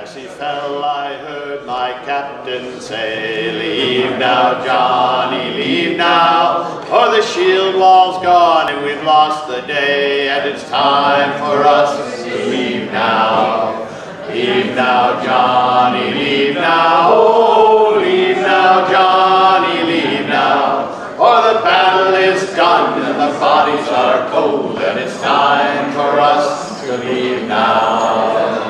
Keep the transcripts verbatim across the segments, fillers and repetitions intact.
As he fell, I heard my captain say, leave now, Johnny, leave now, for the shield wall's gone and we've lost the day, and it's time for us to leave now. Leave now, Johnny, leave now, oh, leave now, Johnny, leave now, for the battle is done and the bodies are cold, and it's time for us to leave now.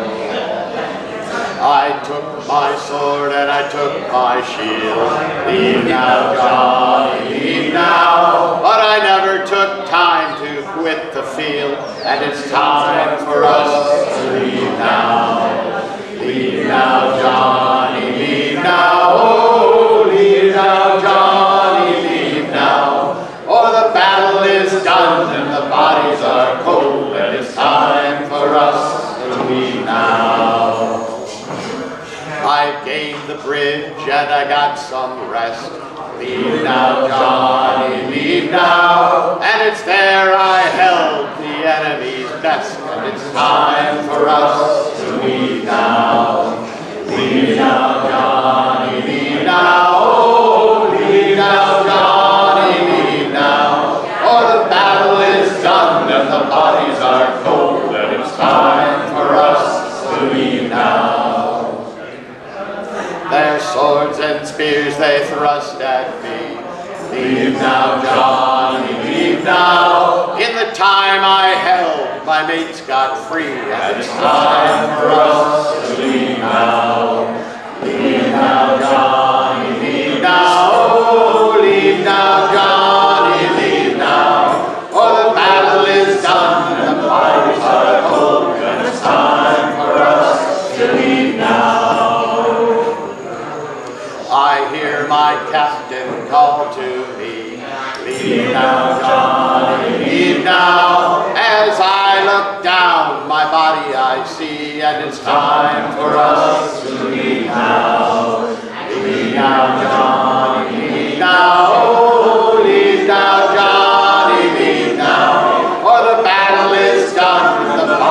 I took my sword and I took my shield. Leave now, Johnny, leave now. But I never took time to quit the field, and it's time for us to leave now. Leave now, Johnny, leave now. Oh, leave now, Johnny, leave now. For the battle is done and the bodies are cold, and it's time for us to leave now. I gained the bridge and I got some rest. Leave now, Johnny, leave now. And it's there I held the enemy's best, and it's time for us to leave now. Leave now, Johnny, leave now. Oh, leave now, Johnny, leave now. For the battle is done and the bodies are cold, and it's time for us to leave now. Their swords and spears they thrust at me. Leave now, Johnny, leave now. In the time I held, my mates got free, and it's time for us to leave now. Leave now, Johnny, leave now. Oh, leave now, Johnny, leave now. For the battle is done and the bodies are cold, and it's time for us to leave now. I hear my captain call to me, leave now, Johnny, leave now. As I look down, my body I see, and it's time for us to leave now. Leave now, Johnny, leave now. Oh, leave now, Johnny, leave now. For the battle is done, the